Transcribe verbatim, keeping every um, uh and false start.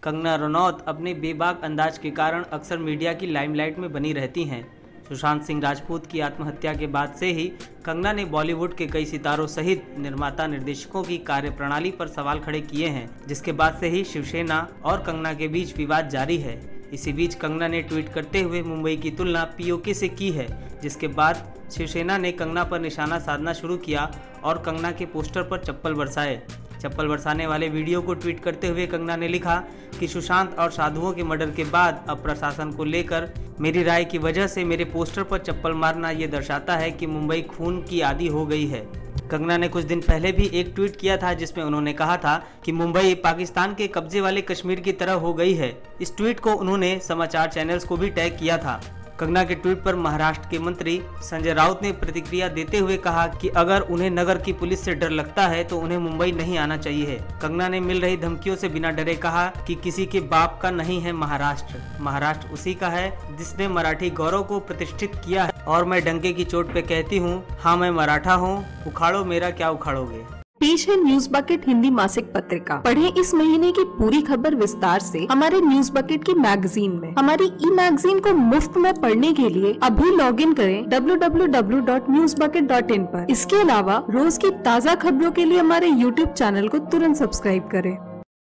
कंगना रनौत अपने बेबाक अंदाज के कारण अक्सर मीडिया की लाइमलाइट में बनी रहती हैं। सुशांत सिंह राजपूत की आत्महत्या के बाद से ही कंगना ने बॉलीवुड के कई सितारों सहित निर्माता निर्देशकों की कार्यप्रणाली पर सवाल खड़े किए हैं, जिसके बाद से ही शिवसेना और कंगना के बीच विवाद जारी है। इसी बीच कंगना ने ट्वीट करते हुए मुंबई की तुलना पीओके से की है, जिसके बाद शिवसेना ने कंगना पर निशाना साधना शुरू किया और कंगना के पोस्टर पर चप्पल बरसाए। चप्पल बरसाने वाले वीडियो को ट्वीट करते हुए कंगना ने लिखा कि सुशांत और साधुओं के मर्डर के बाद अब प्रशासन को लेकर मेरी राय की वजह से मेरे पोस्टर पर चप्पल मारना ये दर्शाता है कि मुंबई खून की आदी हो गई है। कंगना ने कुछ दिन पहले भी एक ट्वीट किया था, जिसमें उन्होंने कहा था कि मुंबई पाकिस्तान के कब्जे वाले कश्मीर की तरह हो गई है। इस ट्वीट को उन्होंने समाचार चैनल्स को भी टैग किया था। कंगना के ट्वीट पर महाराष्ट्र के मंत्री संजय राउत ने प्रतिक्रिया देते हुए कहा कि अगर उन्हें नगर की पुलिस से डर लगता है तो उन्हें मुंबई नहीं आना चाहिए। कंगना ने मिल रही धमकियों से बिना डरे कहा कि किसी के बाप का नहीं है महाराष्ट्र, महाराष्ट्र उसी का है जिसने मराठी गौरव को प्रतिष्ठित किया है। और मैं डंके की चोट पे कहती हूँ, हाँ मैं मराठा हूँ, उखाड़ो मेरा क्या उखाड़ोगे। पेश है न्यूज बकेट हिंदी मासिक पत्रिका। पढ़ें इस महीने की पूरी खबर विस्तार से हमारे न्यूज बकेट की मैगजीन में। हमारी ई मैगजीन को मुफ्त में पढ़ने के लिए अभी लॉग इन करें W W W dot news bucket dot in पर। इसके अलावा रोज की ताज़ा खबरों के लिए हमारे यूट्यूब चैनल को तुरंत सब्सक्राइब करें।